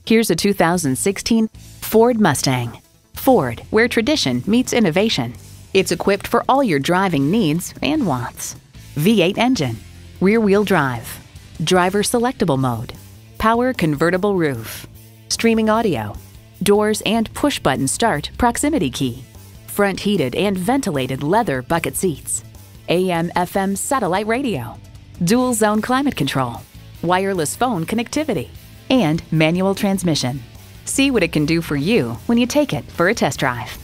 Here's a 2016 Ford Mustang. Ford, where tradition meets innovation. It's equipped for all your driving needs and wants. V8 engine, rear-wheel drive, driver selectable mode, power convertible roof, streaming audio, doors and push-button start proximity key, front heated and ventilated leather bucket seats, AM/FM satellite radio, dual zone climate control, wireless phone connectivity, and manual transmission. See what it can do for you when you take it for a test drive.